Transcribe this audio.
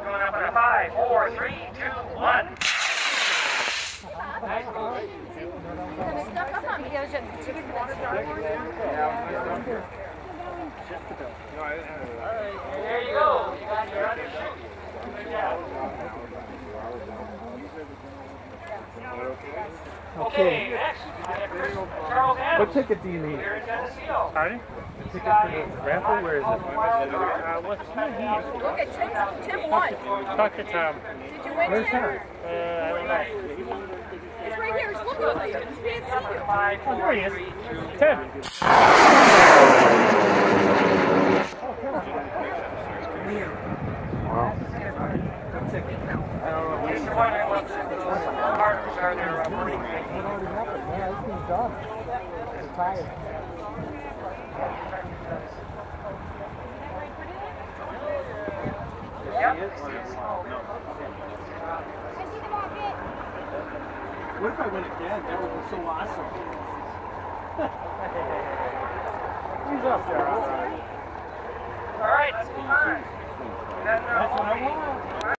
Time going up in a 5, 4, 3, 2, 1. Stuck up on me. I was just ticket for that start. There you go. You got your undershoot. Good job. Okay, next, Charles Adams. What ticket do you need? Here in Tennessee. Pardon? The ticket for the raffle? Where is it? What's my name? Look at Tim won. Talk to Tom. Did you win, Where's Tim? Tom? I don't know. He's right here. He's looking at you. He can't see you. 5, Oh, there 4, he is. 3, 2, Tim. Wow. What ticket? I don't know. Disappointed what the partners are there running. Yeah, this thing's done. It's tired. Yep. What if I win again? That would be so awesome. He's up there.